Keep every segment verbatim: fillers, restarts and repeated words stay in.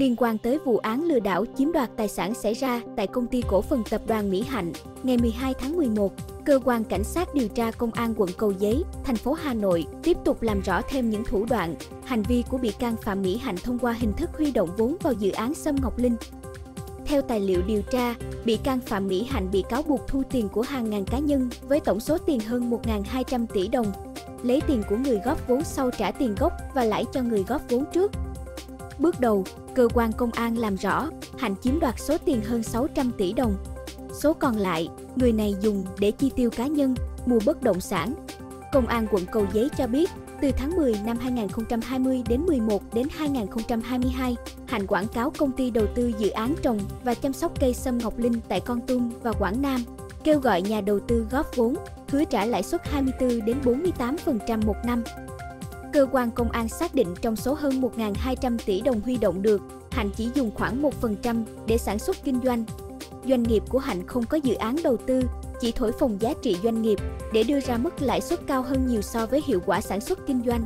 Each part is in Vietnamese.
liên quan tới vụ án lừa đảo chiếm đoạt tài sản xảy ra tại công ty cổ phần tập đoàn Mỹ Hạnh. Ngày mười hai tháng mười một, Cơ quan Cảnh sát điều tra Công an quận Cầu Giấy, thành phố Hà Nội tiếp tục làm rõ thêm những thủ đoạn, hành vi của bị can Phạm Mỹ Hạnh thông qua hình thức huy động vốn vào dự án Sâm Ngọc Linh. Theo tài liệu điều tra, bị can Phạm Mỹ Hạnh bị cáo buộc thu tiền của hàng ngàn cá nhân với tổng số tiền hơn một nghìn hai trăm tỷ đồng, lấy tiền của người góp vốn sau trả tiền gốc và lãi cho người góp vốn trước. Bước đầu, cơ quan công an làm rõ, Hạnh chiếm đoạt số tiền hơn sáu trăm tỷ đồng. Số còn lại, người này dùng để chi tiêu cá nhân, mua bất động sản. Công an quận Cầu Giấy cho biết, từ tháng mười năm hai nghìn không trăm hai mươi đến mười một đến hai nghìn không trăm hai mươi hai, Hạnh quảng cáo công ty đầu tư dự án trồng và chăm sóc cây sâm Ngọc Linh tại Kon Tum và Quảng Nam, kêu gọi nhà đầu tư góp vốn, hứa trả lãi suất hai mươi tư đến bốn mươi tám phần trăm một năm. Cơ quan công an xác định trong số hơn một nghìn hai trăm tỷ đồng huy động được, Hạnh chỉ dùng khoảng một phần trăm để sản xuất kinh doanh. Doanh nghiệp của Hạnh không có dự án đầu tư, chỉ thổi phồng giá trị doanh nghiệp để đưa ra mức lãi suất cao hơn nhiều so với hiệu quả sản xuất kinh doanh.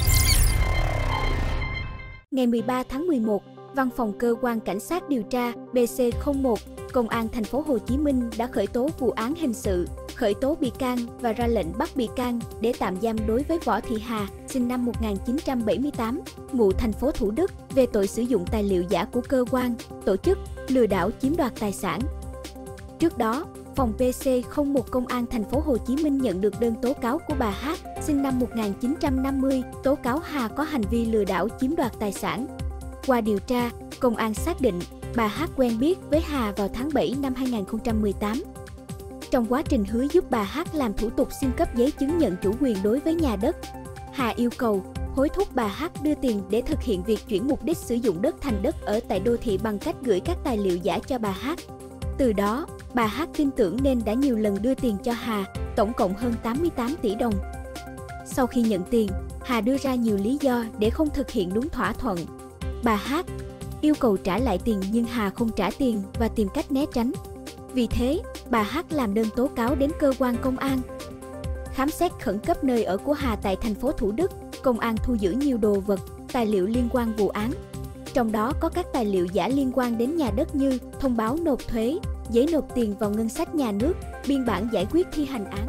Ngày mười ba tháng mười một, Văn phòng Cơ quan Cảnh sát điều tra B C không một, Công an thành phố Hồ Chí Minh đã khởi tố vụ án hình sự, khởi tố bị can và ra lệnh bắt bị can để tạm giam đối với Võ Thị Hà, sinh năm một nghìn chín trăm bảy mươi tám, ngụ thành phố Thủ Đức, về tội sử dụng tài liệu giả của cơ quan, tổ chức, lừa đảo chiếm đoạt tài sản. Trước đó, phòng P C không một Công an thành phố Hồ Chí Minh nhận được đơn tố cáo của bà H, sinh năm một nghìn chín trăm năm mươi, tố cáo Hà có hành vi lừa đảo chiếm đoạt tài sản. Qua điều tra, công an xác định bà H quen biết với Hà vào tháng bảy năm hai nghìn không trăm mười tám. Trong quá trình hứa giúp bà H làm thủ tục xin cấp giấy chứng nhận chủ quyền đối với nhà đất, Hà yêu cầu, hối thúc bà H đưa tiền để thực hiện việc chuyển mục đích sử dụng đất thành đất ở tại đô thị bằng cách gửi các tài liệu giả cho bà H. Từ đó, bà H tin tưởng nên đã nhiều lần đưa tiền cho Hà, tổng cộng hơn tám mươi tám tỷ đồng. Sau khi nhận tiền, Hà đưa ra nhiều lý do để không thực hiện đúng thỏa thuận. Bà H yêu cầu trả lại tiền nhưng Hà không trả tiền và tìm cách né tránh. Vì thế, bà H làm đơn tố cáo đến cơ quan công an. Khám xét khẩn cấp nơi ở của Hà tại thành phố Thủ Đức, công an thu giữ nhiều đồ vật, tài liệu liên quan vụ án. Trong đó có các tài liệu giả liên quan đến nhà đất như thông báo nộp thuế, giấy nộp tiền vào ngân sách nhà nước, biên bản giải quyết thi hành án.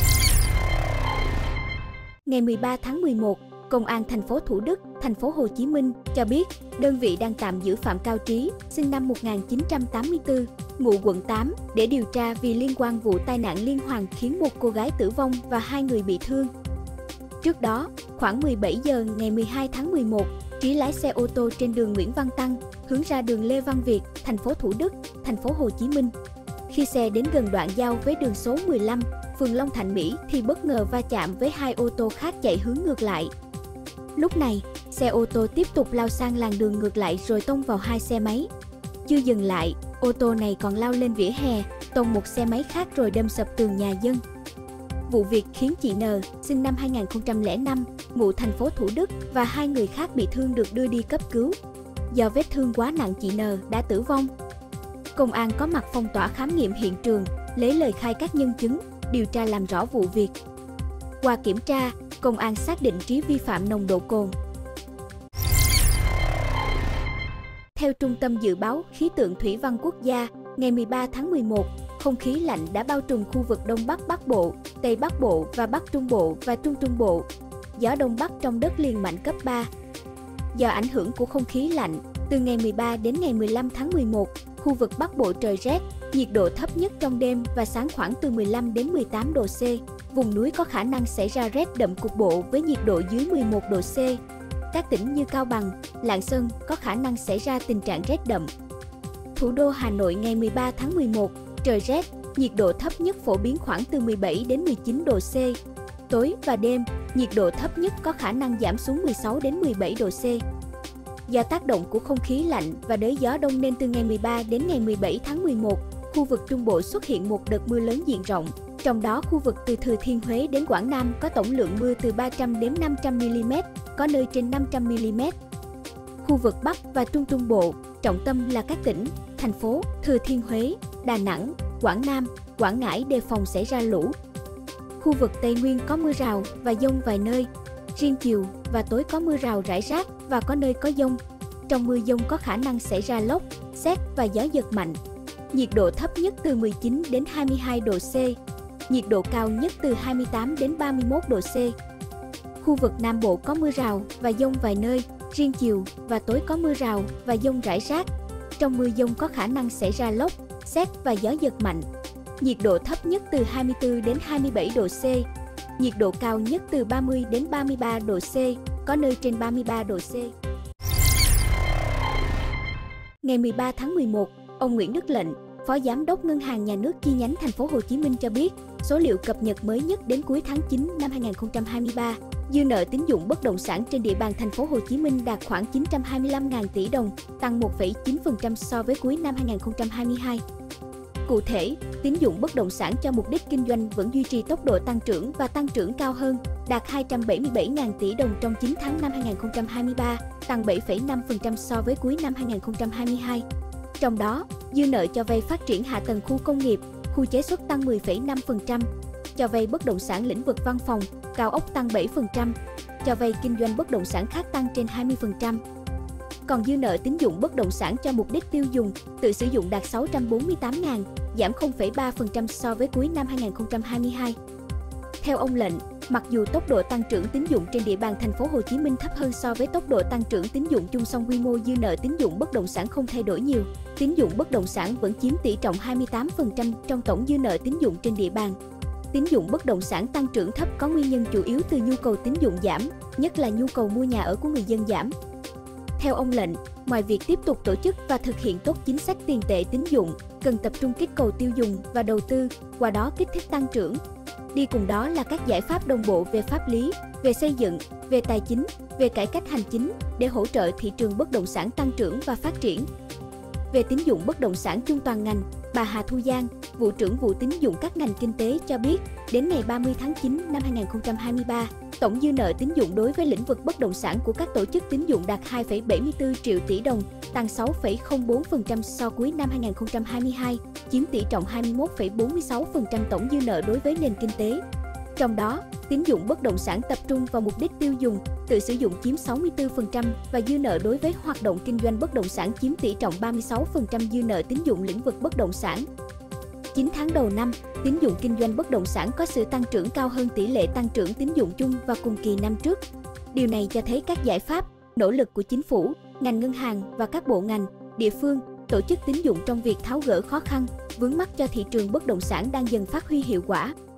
Ngày mười ba tháng mười một, Công an thành phố Thủ Đức, thành phố Hồ Chí Minh cho biết đơn vị đang tạm giữ Phạm Cao Trí, sinh năm một nghìn chín trăm tám mươi tư, ngụ quận tám, để điều tra vì liên quan vụ tai nạn liên hoàn khiến một cô gái tử vong và hai người bị thương. Trước đó, khoảng mười bảy giờ ngày mười hai tháng mười một, Trí lái xe ô tô trên đường Nguyễn Văn Tăng, hướng ra đường Lê Văn Việt, thành phố Thủ Đức, thành phố Hồ Chí Minh. Khi xe đến gần đoạn giao với đường số mười lăm, phường Long Thạnh Mỹ thì bất ngờ va chạm với hai ô tô khác chạy hướng ngược lại. Lúc này, xe ô tô tiếp tục lao sang làn đường ngược lại rồi tông vào hai xe máy. Chưa dừng lại, ô tô này còn lao lên vỉa hè, tông một xe máy khác rồi đâm sập tường nhà dân. Vụ việc khiến chị N, sinh năm hai nghìn không trăm lẻ năm, ngụ thành phố Thủ Đức và hai người khác bị thương được đưa đi cấp cứu. Do vết thương quá nặng, chị N đã tử vong. Công an có mặt phong tỏa khám nghiệm hiện trường, lấy lời khai các nhân chứng, điều tra làm rõ vụ việc. Qua kiểm tra, công an xác định Trí vi phạm nồng độ cồn. Theo Trung tâm Dự báo Khí tượng Thủy văn Quốc gia, ngày mười ba tháng mười một, không khí lạnh đã bao trùm khu vực Đông Bắc Bắc Bộ, Tây Bắc Bộ và Bắc Trung Bộ và Trung Trung Bộ. Gió Đông Bắc trong đất liền mạnh cấp ba. Do ảnh hưởng của không khí lạnh, từ ngày mười ba đến ngày mười lăm tháng mười một, khu vực Bắc Bộ trời rét, nhiệt độ thấp nhất trong đêm và sáng khoảng từ mười lăm đến mười tám độ C. Vùng núi có khả năng xảy ra rét đậm cục bộ với nhiệt độ dưới mười một độ C. Các tỉnh như Cao Bằng, Lạng Sơn có khả năng xảy ra tình trạng rét đậm. Thủ đô Hà Nội ngày mười ba tháng mười một, trời rét, nhiệt độ thấp nhất phổ biến khoảng từ mười bảy đến mười chín độ C. Tối và đêm, nhiệt độ thấp nhất có khả năng giảm xuống mười sáu đến mười bảy độ C. Do tác động của không khí lạnh và đới gió đông nên từ ngày mười ba đến ngày mười bảy tháng mười một, khu vực Trung Bộ xuất hiện một đợt mưa lớn diện rộng. Trong đó, khu vực từ Thừa Thiên Huế đến Quảng Nam có tổng lượng mưa từ ba trăm đến năm trăm mi-li-mét, có nơi trên năm trăm mi-li-mét. Khu vực Bắc và Trung Trung Bộ, trọng tâm là các tỉnh, thành phố Thừa Thiên Huế, Đà Nẵng, Quảng Nam, Quảng Ngãi đề phòng xảy ra lũ. Khu vực Tây Nguyên có mưa rào và dông vài nơi, riêng chiều và tối có mưa rào rải rác và có nơi có dông. Trong mưa dông có khả năng xảy ra lốc, sét và gió giật mạnh. Nhiệt độ thấp nhất từ mười chín đến hai mươi hai độ C. Nhiệt độ cao nhất từ hai mươi tám đến ba mươi mốt độ C. Khu vực Nam Bộ có mưa rào và dông vài nơi, riêng chiều và tối có mưa rào và dông rải rác. Trong mưa dông có khả năng xảy ra lốc, sét và gió giật mạnh. Nhiệt độ thấp nhất từ hai mươi tư đến hai mươi bảy độ C. Nhiệt độ cao nhất từ ba mươi đến ba mươi ba độ C, có nơi trên ba mươi ba độ C. Ngày mười ba tháng mười một, ông Nguyễn Đức Lệnh, Phó Giám đốc Ngân hàng Nhà nước chi nhánh Thành phố Hồ Chí Minh cho biết, số liệu cập nhật mới nhất đến cuối tháng chín năm hai nghìn không trăm hai mươi ba, dư nợ tín dụng bất động sản trên địa bàn Thành phố Hồ Chí Minh đạt khoảng chín trăm hai mươi lăm nghìn tỷ đồng, tăng một phẩy chín phần trăm so với cuối năm hai nghìn không trăm hai mươi hai. Cụ thể, tín dụng bất động sản cho mục đích kinh doanh vẫn duy trì tốc độ tăng trưởng và tăng trưởng cao hơn, đạt hai trăm bảy mươi bảy nghìn tỷ đồng trong chín tháng năm hai nghìn không trăm hai mươi ba, tăng bảy phẩy năm phần trăm so với cuối năm hai nghìn không trăm hai mươi hai. Trong đó, dư nợ cho vay phát triển hạ tầng khu công nghiệp, khu chế xuất tăng mười phẩy năm phần trăm, cho vay bất động sản lĩnh vực văn phòng, cao ốc tăng bảy phần trăm, cho vay kinh doanh bất động sản khác tăng trên hai mươi phần trăm. Còn dư nợ tín dụng bất động sản cho mục đích tiêu dùng, tự sử dụng đạt sáu trăm bốn mươi tám nghìn, giảm không phẩy ba phần trăm so với cuối năm hai nghìn không trăm hai mươi hai. Theo ông Lệnh, mặc dù tốc độ tăng trưởng tín dụng trên địa bàn Thành phố Hồ Chí Minh thấp hơn so với tốc độ tăng trưởng tín dụng chung, song quy mô dư nợ tín dụng bất động sản không thay đổi nhiều. Tín dụng bất động sản vẫn chiếm tỷ trọng hai mươi tám phần trăm trong tổng dư nợ tín dụng trên địa bàn. Tín dụng bất động sản tăng trưởng thấp có nguyên nhân chủ yếu từ nhu cầu tín dụng giảm, nhất là nhu cầu mua nhà ở của người dân giảm. Theo ông Lệnh, ngoài việc tiếp tục tổ chức và thực hiện tốt chính sách tiền tệ tín dụng, cần tập trung kích cầu tiêu dùng và đầu tư, qua đó kích thích tăng trưởng. Đi cùng đó là các giải pháp đồng bộ về pháp lý, về xây dựng, về tài chính, về cải cách hành chính để hỗ trợ thị trường bất động sản tăng trưởng và phát triển. Về tín dụng bất động sản chung toàn ngành, bà Hà Thu Giang, Vụ trưởng Vụ tín dụng các ngành kinh tế cho biết, đến ngày ba mươi tháng chín năm hai nghìn không trăm hai mươi ba, tổng dư nợ tín dụng đối với lĩnh vực bất động sản của các tổ chức tín dụng đạt hai phẩy bảy mươi tư triệu tỷ đồng, tăng sáu phẩy không bốn phần trăm so cuối năm hai nghìn không trăm hai mươi hai, chiếm tỷ trọng hai mươi mốt phẩy bốn mươi sáu phần trăm tổng dư nợ đối với nền kinh tế. Trong đó, tín dụng bất động sản tập trung vào mục đích tiêu dùng, tự sử dụng chiếm sáu mươi tư phần trăm và dư nợ đối với hoạt động kinh doanh bất động sản chiếm tỷ trọng ba mươi sáu phần trăm dư nợ tín dụng lĩnh vực bất động sản. chín tháng đầu năm, tín dụng kinh doanh bất động sản có sự tăng trưởng cao hơn tỷ lệ tăng trưởng tín dụng chung và cùng kỳ năm trước. Điều này cho thấy các giải pháp, nỗ lực của chính phủ, ngành ngân hàng và các bộ ngành, địa phương, tổ chức tín dụng trong việc tháo gỡ khó khăn, vướng mắc cho thị trường bất động sản đang dần phát huy hiệu quả.